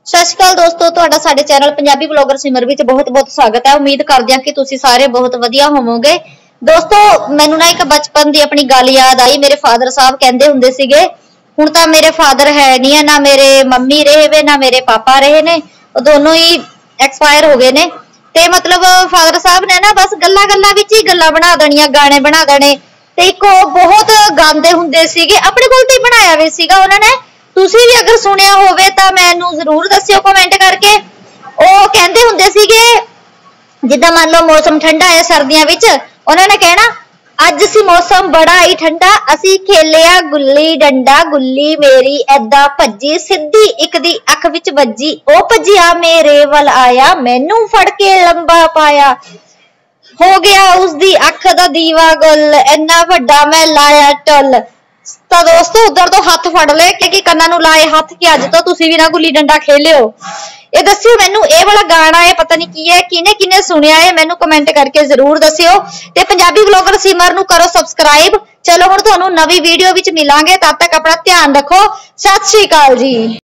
ਸਤਿ ਸ਼੍ਰੀ ਅਕਾਲ ਦੋਸਤੋ, ਤੁਹਾਡਾ ਸਾਡੇ ਚੈਨਲ ਪੰਜਾਬੀ ਬਲੌਗਰ ਸਿਮਰ ਵਿੱਚ ਬਹੁਤ-ਬਹੁਤ ਸਵਾਗਤ ਹੈ। ਉਮੀਦ ਕਰਦੇ ਹਾਂ ਕਿ ਤੁਸੀਂ ਸਾਰੇ ਬਹੁਤ ਵਧੀਆ ਹੋਵੋਗੇ। ਦੋਸਤੋ, ਮੈਨੂੰ ਨਾ ਇੱਕ ਬਚਪਨ ਦੀ ਆਪਣੀ ਗੱਲ ਯਾਦ ਆਈ। ਮੇਰੇ ਫਾਦਰ ਸਾਹਿਬ ਕਹਿੰਦੇ ਹੁੰਦੇ ਸੀਗੇ, ਹੁਣ ਤਾਂ ਮੇਰੇ ਫਾਦਰ ਹੈ ਨਹੀਂ, ਨਾ ਮੇਰੇ ਮੰਮੀ ਰਹੇ ਵੇ ਨਾ ਮੇਰੇ ਪਾਪਾ ਰਹੇ ਨੇ, ਉਹ ਦੋਨੋਂ ਹੀ ਐਕਸਪਾਇਰ ਹੋ ਗਏ ਨੇ। ਤੇ ਮਤਲਬ ਫਾਦਰ ਸਾਹਿਬ ਨੇ ਨਾ ਬਸ ਗੱਲਾਂ ਵਿੱਚ ਹੀ ਗੱਲਾਂ ਬਣਾ ਦੇਣੀਆਂ, ਗਾਣੇ ਬਣਾ ਦੇਣੇ। ਤੇ ਇੱਕ ਉਹ ਬਹੁਤ ਗਾਉਂਦੇ ਹੁੰਦੇ ਸੀਗੇ, ਆਪਣੇ ਕੋਲ ਤੇ ਬਣਾਇਆ ਵੀ ਸੀਗਾ ਉਹਨਾਂ ਨੇ। ਤੁਸੀਂ ਵੀ ਅਗਰ ਸੁਣਿਆ ਹੋਵੇ ਤਾਂ ਮੈਨੂੰ ਜ਼ਰੂਰ ਦੱਸਿਓ ਕਮੈਂਟ ਕਰਕੇ। ਉਹ ਕਹਿੰਦੇ ਹੁੰਦੇ ਸੀਗੇ, ਜਿੱਦਾਂ ਮੰਨ ਲਓ ਮੌਸਮ ਠੰਡਾ ਹੈ ਸਰਦੀਆਂ ਵਿੱਚ, ਉਹਨਾਂ ਨੇ ਕਹਿਣਾ, ਅੱਜ ਸੀ ਮੌਸਮ ਬੜਾ ਹੀ ਠੰਡਾ, ਅਸੀਂ ਖੇਲਿਆ ਗੁੱਲੀ ਡੰਡਾ, ਗੁੱਲੀ ਮੇਰੀ ਏਦਾਂ ਭੱਜੀ, ਸਿੱਧੀ ਇੱਕ ਦੀ ਅੱਖ ਵਿੱਚ ਵੱਜੀ, ਉਹ ਭੱਜਿਆ ਮੇਰੇ ਵੱਲ ਆਇਆ, ਮੈਨੂੰ ਫੜ ਕੇ ਲੰਬਾ ਪਾਇਆ, ਹੋ ਗਿਆ ਉਸਦੀ ਅੱਖ ਦਾ ਦੀਵਾ ਗੁੱਲ, ਇੰਨਾ ਵੱਡਾ ਮੈਂ ਲਾਇਆ ਟੁੱਲ। ਤਾਂ ਦੋਸਤੋ ਉਧਰ ਤੋਂ ਹੱਥ ਫੜ ਲਏ ਕਿ ਕੰਨਾਂ ਨੂੰ ਲਾਏ ਹੱਥ ਕਿ ਅੱਜ ਤੋਂ ਤੁਸੀਂ ਵੀ ਨਾ ਗੁੱਲੀ ਡੰਡਾ ਖੇਲਿਓ। ਇਹ ਦੱਸਿਓ ਮੈਨੂੰ, ਇਹ ਵਾਲਾ ਗਾਣਾ ਹੈ ਪਤਾ ਨਹੀਂ ਕੀ ਹੈ, ਕਿਹਨੇ ਸੁਣਿਆ ਹੈ, ਮੈਨੂੰ ਕਮੈਂਟ ਕਰਕੇ ਜ਼ਰੂਰ ਦੱਸਿਓ। ਤੇ ਪੰਜਾਬੀ ਬਲੌਗਰ ਸਿਮਰ ਨੂੰ ਕਰੋ ਸਬਸਕ੍ਰਾਈਬ। ਚਲੋ ਹੁਣ ਤੁਹਾਨੂੰ ਨਵੀਂ ਵੀਡੀਓ ਵਿੱਚ ਮਿਲਾਂਗੇ, ਤਦ ਤੱਕ ਆਪਣਾ ਧਿਆਨ ਰੱਖੋ। ਸਤਿ ਸ਼੍ਰੀ ਅਕਾਲ ਜੀ।